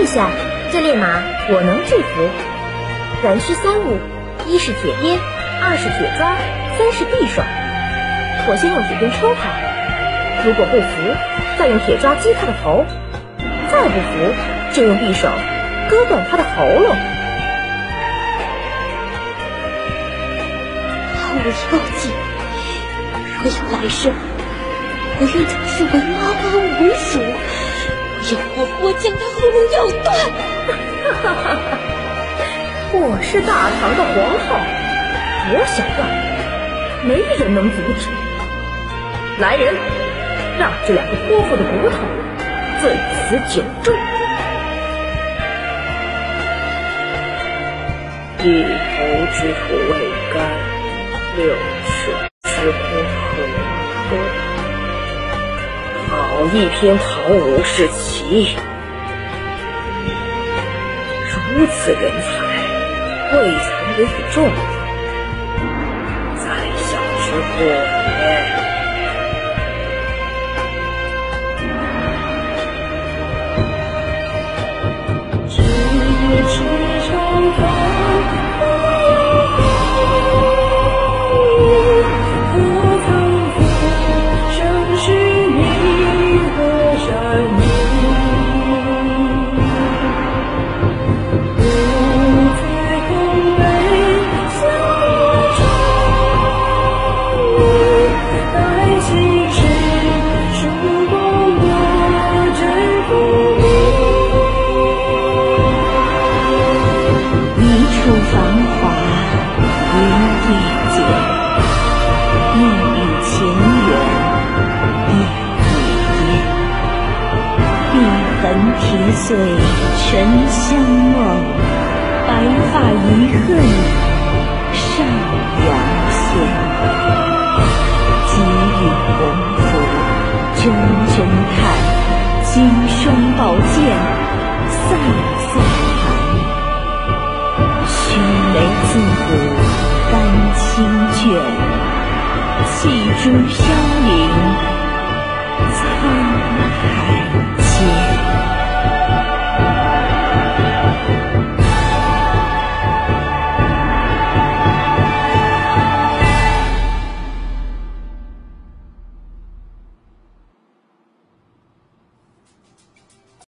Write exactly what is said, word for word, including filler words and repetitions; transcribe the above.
下，这列马我能制服。然需三物：一是铁鞭，二是铁抓，三是匕首。我先用铁鞭抽他，如果不服，再用铁抓击他的头，再不服，就用匕首割断他的喉咙。 好我要紧，若有来生，我愿从事为妈妈无属，我要活活将他喉咙咬断。 哈哈哈！我是大唐的皇后，我想断，没人能阻止。来人，让这两个泼妇的骨头罪此九重。 一抔之土未干，六尺之乎可歌。好一篇唐武士奇，如此人才，未曾为众，在下之过也。 提岁沉香梦，白发遗恨上阳线。积玉鸿福铮铮叹，金霜宝剑飒飒寒。须眉自古丹青卷，弃珠飘零